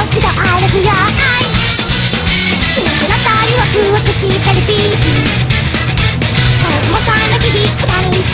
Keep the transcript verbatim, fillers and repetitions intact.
熱があるフライ白くなったりワクワクしてるビーチコスモさんの日々力に